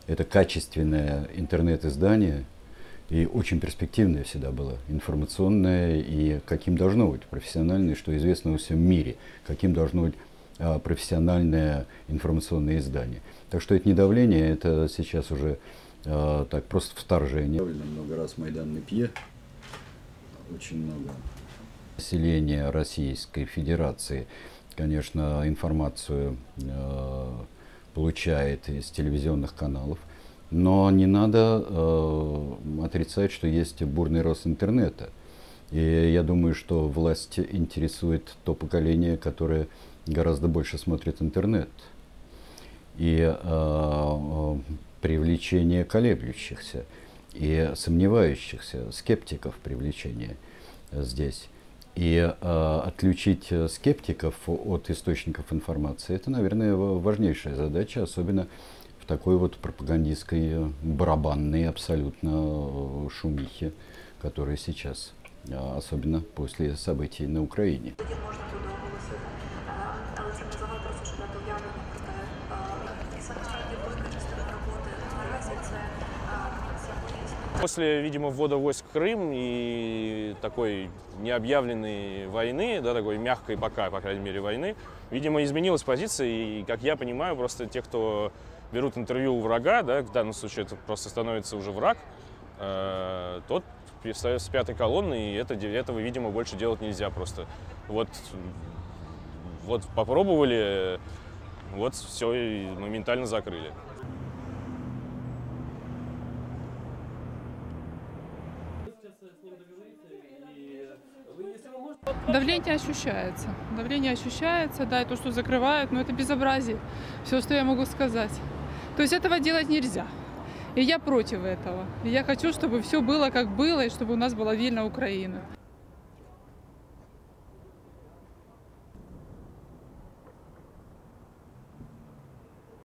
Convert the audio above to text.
Это качественное интернет-издание, и очень перспективное всегда было, информационное, и каким должно быть профессиональное, что известно во всем мире, каким должно быть профессиональное информационное издание. Так что это не давление, это сейчас уже так просто вторжение. Довольно много раз Майдан Непье, очень много. Население Российской Федерации, конечно, информацию получает из телевизионных каналов. Но не надо отрицать, что есть бурный рост интернета. И я думаю, что власть интересует то поколение, которое гораздо больше смотрит интернет. И привлечение колеблющихся и сомневающихся, скептиков привлечение здесь. И отключить скептиков от источников информации — это, наверное, важнейшая задача, особенно в такой вот пропагандистской, барабанной абсолютно шумихе, которая сейчас, особенно после событий на Украине. После, видимо, ввода войск в Крым и такой необъявленной войны, да, такой мягкой пока, по крайней мере, войны, видимо, изменилась позиция. И, как я понимаю, просто те, кто берут интервью у врага, да, в данном случае это просто становится уже враг, тот встает с пятой колонны, и этого, видимо, больше делать нельзя просто. Вот попробовали, вот все, и моментально закрыли. Давление ощущается. Давление ощущается, да, и то, что закрывают, но это безобразие. Все, что я могу сказать. То есть этого делать нельзя. И я против этого. И я хочу, чтобы все было, как было, и чтобы у нас была вольная Украина.